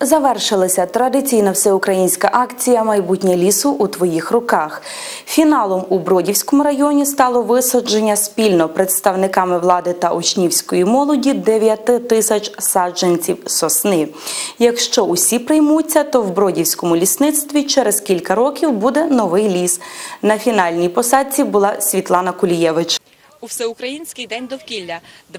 Завершилася традиційна всеукраїнська акція «Майбутнє лісу у твоїх руках». Фіналом у Бродівському районі стало висадження спільно представниками влади та учнівської молоді 9 тисяч саджанців сосни. Якщо усі приймуться, то в Бродівському лісництві через кілька років буде новий ліс. На фінальній посадці була Світлана Кулієвич. У Всеукраїнський день довкілля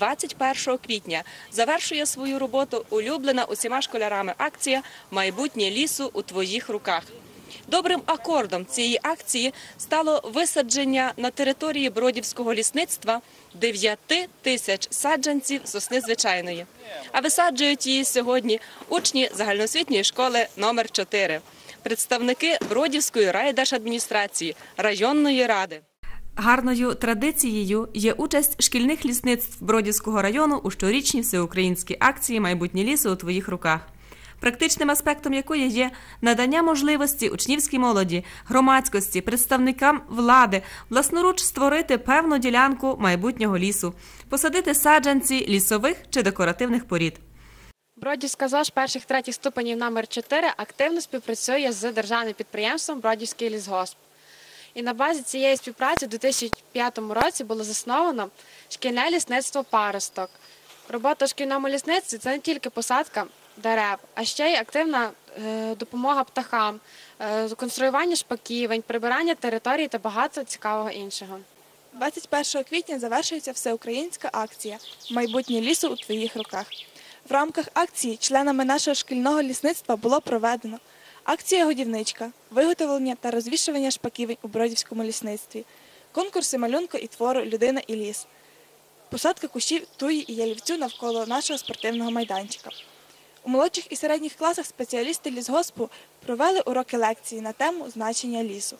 21 квітня завершує свою роботу улюблена усіма школярами акція «Майбутнє лісу у твоїх руках». Добрим акордом цієї акції стало висадження на території Бродівського лісництва 9 тисяч саджанців сосни звичайної. А висаджують її сьогодні учні загальноосвітньої школи номер 4, представники Бродівської райдержадміністрації, районної ради. Гарною традицією є участь шкільних лісництв Бродівського району у щорічній всеукраїнській акції «Майбутнє лісу у твоїх руках», практичним аспектом якої є надання можливості учнівській молоді, громадськості, представникам влади власноруч створити певну ділянку майбутнього лісу, посадити саджанці лісових чи декоративних порід. Бродівська ЗОЖ перших-третіх ступенів номер 4 активно співпрацює з державним підприємством «Бродівський лісгосп». І на базі цієї співпраці у 2005 році було засновано шкільне лісництво «Паросток». Робота у шкільному лісництві – це не тільки посадка дерев, а ще й активна допомога птахам, конструювання шпаківень, прибирання територій та багато цікавого іншого. 21 квітня завершується всеукраїнська акція «Майбутнє лісу у твоїх руках». В рамках акції членами нашого шкільного лісництва було проведено акція «Годівничка», виготовлення та розвішування шпаківень у Бродівському лісництві, конкурси малюнка і твору «Людина і ліс», посадка кущів туї і ялівцю навколо нашого спортивного майданчика. У молодших і середніх класах спеціалісти лісгоспу провели уроки лекції на тему значення лісу.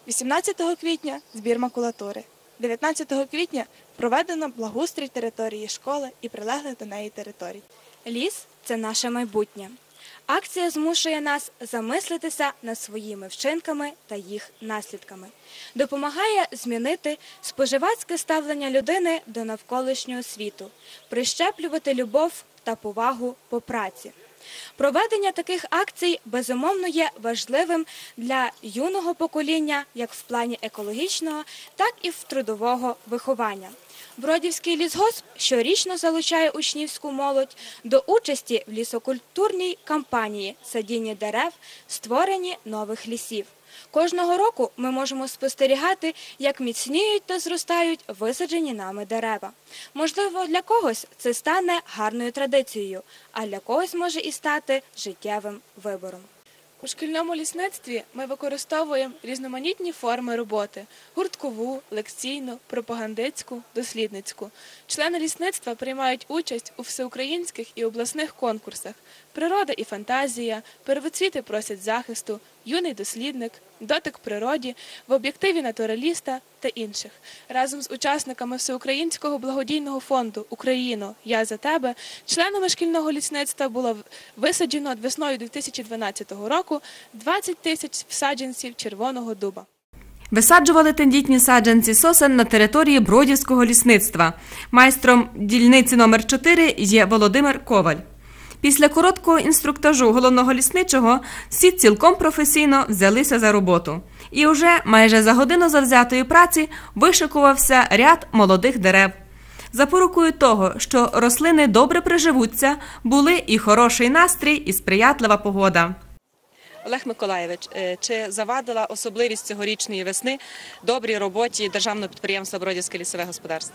18 квітня – збір макулатури. 19 квітня проведено благоустрій території школи і прилеглих до неї територій. Ліс – це наше майбутнє. Акція змушує нас замислитися над своїми вчинками та їх наслідками. Допомагає змінити споживацьке ставлення людини до навколишнього світу, прищеплювати любов та повагу по праці. Проведення таких акцій, безумовно, є важливим для юного покоління як в плані екологічного, так і в трудового виховання. Бродівський лісгосп щорічно залучає учнівську молодь до участі в лісокультурній кампанії «Садіння дерев, створенні нових лісів». Кожного року ми можемо спостерігати, як міцніють та зростають висаджені нами дерева. Можливо, для когось це стане гарною традицією, а для когось може і стати життєвим вибором. У шкільному лісництві ми використовуємо різноманітні форми роботи – гурткову, лекційну, пропагандистську, дослідницьку. Члени лісництва приймають участь у всеукраїнських і обласних конкурсах «Природа і фантазія», «Первоцвіти просять захисту», «Юний дослідник», «Дотик природі», «В об'єктиві натураліста» та інших. Разом з учасниками Всеукраїнського благодійного фонду «Україно, я за тебе» членами шкільного лісництва було висаджено весною 2012 року 20 тисяч саджанців червоного дуба. Висаджували тендітні саджанці сосен на території Бродівського лісництва. Майстром дільниці номер 4 є Володимир Коваль. Після короткого інструктажу головного лісничого всі цілком професійно взялися за роботу. І вже майже за годину завзятої праці вишикувався ряд молодих дерев. Запорукою того, що рослини добре приживуться, були і хороший настрій, і сприятлива погода. Олег Миколаєвич, чи завадила особливість цьогорічної весни добрій роботі державного підприємства «Бродівське лісове господарство»?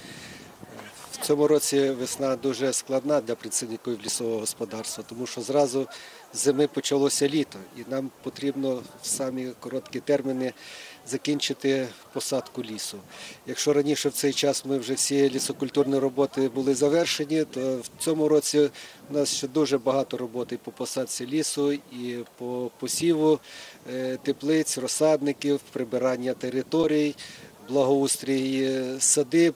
В цьому році весна дуже складна для працівників лісового господарства, тому що зразу з зими почалося літо, і нам потрібно в самі короткі терміни закінчити посадку лісу. Якщо раніше в цей час ми вже всі лісокультурні роботи були завершені, то в цьому році у нас ще дуже багато роботи по посадці лісу і по посіву теплиць, розсадників, прибирання територій, благоустрій садиб,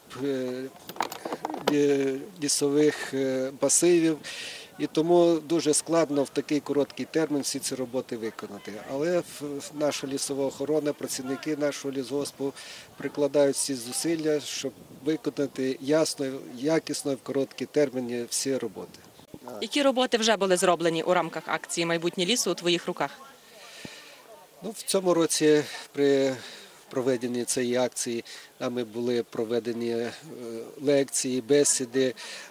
лісових масивів. І тому дуже складно в такий короткий термін всі ці роботи виконати. Але наша лісова охорона, працівники нашого лісгоспу прикладають всі зусилля, щоб виконати ясно, якісно і в короткі терміни всі роботи. Які роботи вже були зроблені у рамках акції «Майбутнє лісу у твоїх руках»? Ну, в цьому році при проведенні цієї акції нами були проведені лекції, бесіди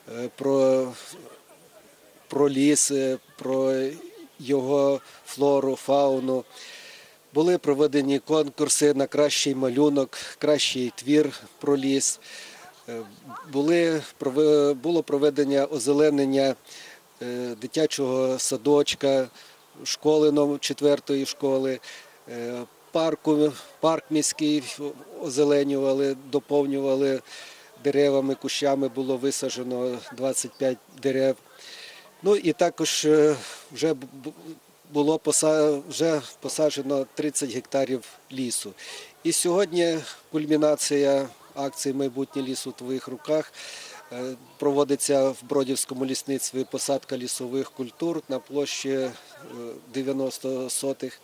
про ліс, про його флору, фауну. Були проведені конкурси на кращий малюнок, кращий твір про ліс. Було проведення озеленення дитячого садочка, школи 4-ї школи, парк міський озеленювали, доповнювали деревами, кущами, було висаджено 25 дерев. Ну і також вже було посаджено 30 гектарів лісу. І сьогодні кульмінація акції «Майбутнє лісу у твоїх руках» проводиться в Бродівському лісництві посадка лісових культур на площі 90 сотих.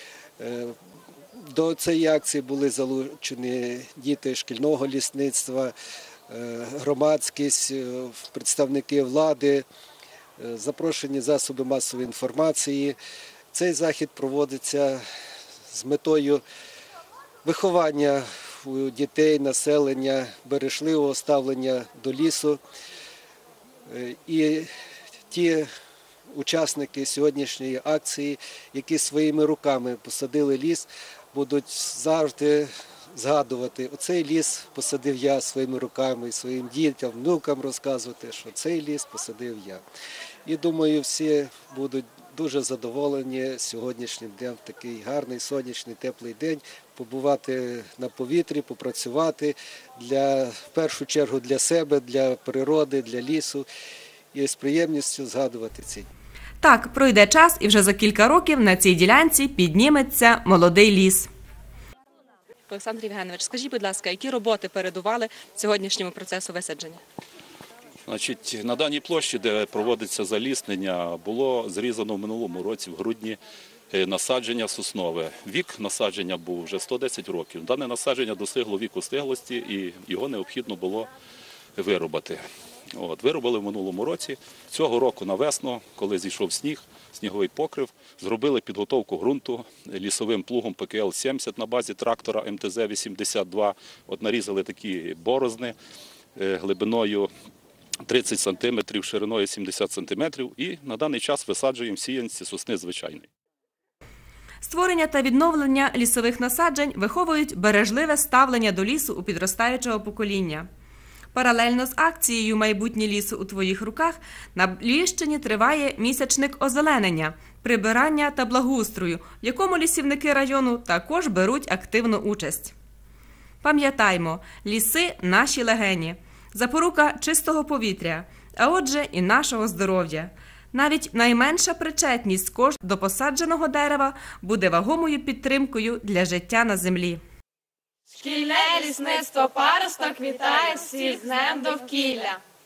До цієї акції були залучені діти шкільного лісництва, громадськість, представники влади, запрошені засоби масової інформації. Цей захід проводиться з метою виховання у дітей, населення, бережливого ставлення до лісу. І ті учасники сьогоднішньої акції, які своїми руками посадили ліс, будуть завжди згадувати, оцей ліс посадив я своїми руками, своїм дітям, внукам розказувати, що цей ліс посадив я. І думаю, всі будуть дуже задоволені сьогоднішнім днем, в такий гарний, сонячний, теплий день, побувати на повітрі, попрацювати в першу чергу для себе, для природи, для лісу і з приємністю згадувати ці. Так, пройде час і вже за кілька років на цій ділянці підніметься молодий ліс. Олександр Євгенович, скажіть, будь ласка, які роботи передували сьогоднішньому процесу висадження? Значить, на даній площі, де проводиться заліснення, було зрізано в минулому році, в грудні, насадження соснове. Вік насадження був вже 110 років. Дане насадження досягло віку стиглості і його необхідно було вирубати. Вирубали в минулому році. Цього року на весну, коли зійшов сніг, сніговий покрив, зробили підготовку ґрунту лісовим плугом ПКЛ-70 на базі трактора МТЗ-82. Нарізали такі борозни глибиною 30 см, шириною 70 см і на даний час висаджуємо сіянці сосни звичайної. Створення та відновлення лісових насаджень виховують бережливе ставлення до лісу у підростаючого покоління. Паралельно з акцією «Майбутнє лісу у твоїх руках» на Львівщині триває місячник озеленення, прибирання та благоустрою, в якому лісівники району також беруть активну участь. Пам'ятаймо, ліси – наші легені, запорука чистого повітря, а отже і нашого здоров'я. Навіть найменша причетність кожного до посадженого дерева буде вагомою підтримкою для життя на землі. Шкільне лісництво «Паросток» вітає всіх з Днем довкілля!